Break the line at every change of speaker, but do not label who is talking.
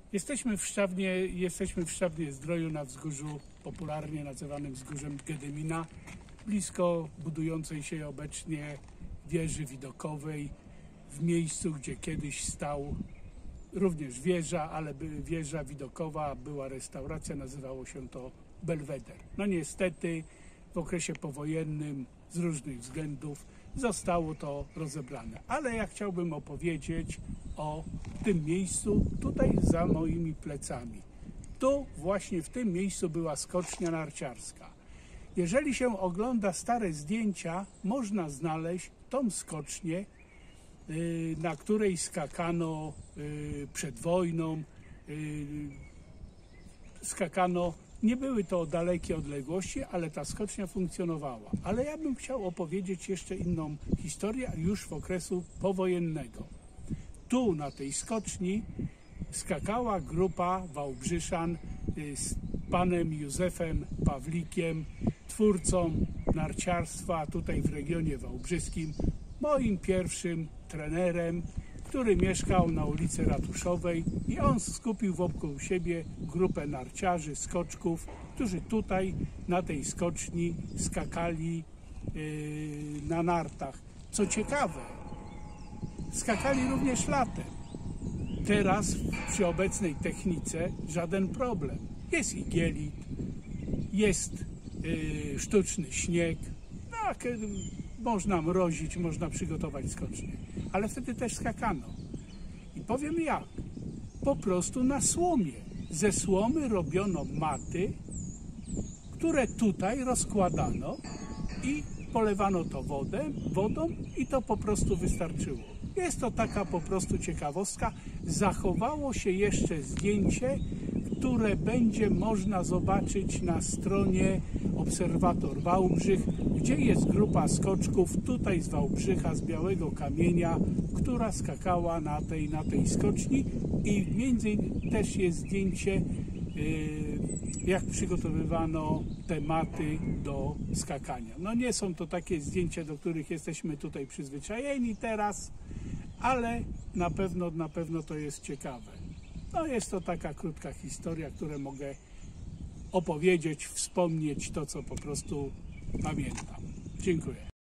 Jesteśmy w Szczawnie-Zdroju na wzgórzu popularnie nazywanym wzgórzem Gedymina, blisko budującej się obecnie wieży widokowej, w miejscu, gdzie kiedyś stał również wieża, ale wieża widokowa, była restauracja, nazywało się to Belweder. No niestety w okresie powojennym z różnych względów zostało to rozebrane. Ale ja chciałbym opowiedzieć o tym miejscu tutaj za moimi plecami. Tu właśnie w tym miejscu była skocznia narciarska. Jeżeli się ogląda stare zdjęcia, można znaleźć tą skocznię, na której skakano przed wojną. Skakano, nie były to dalekie odległości, ale ta skocznia funkcjonowała. Ale ja bym chciał opowiedzieć jeszcze inną historię, już w okresu powojennego. Tu na tej skoczni skakała grupa Wałbrzyszan z panem Józefem Pawlikiem, twórcą narciarstwa tutaj w regionie wałbrzyskim, moim pierwszym trenerem, który mieszkał na ulicy Ratuszowej, i on skupił wokół siebie grupę narciarzy, skoczków, którzy tutaj na tej skoczni skakali na nartach. Co ciekawe, skakali również latem. Teraz przy obecnej technice żaden problem. Jest igielit, jest sztuczny śnieg, można mrozić, można przygotować skocznię. Ale wtedy też skakano. I powiem jak. Po prostu na słomie. Ze słomy robiono maty, które tutaj rozkładano i polewano to wodą i to po prostu wystarczyło. Jest to taka po prostu ciekawostka. Zachowało się jeszcze zdjęcie, które będzie można zobaczyć na stronie Obserwator Wałbrzych, gdzie jest grupa skoczków tutaj z Wałbrzycha, z Białego Kamienia, która skakała na tej skoczni, i między innymi też jest zdjęcie, jak przygotowywano te maty do skakania. No nie są to takie zdjęcia, do których jesteśmy tutaj przyzwyczajeni teraz, ale na pewno to jest ciekawe. No jest to taka krótka historia, którą mogę opowiedzieć, wspomnieć to, co po prostu pamiętam. Dziękuję.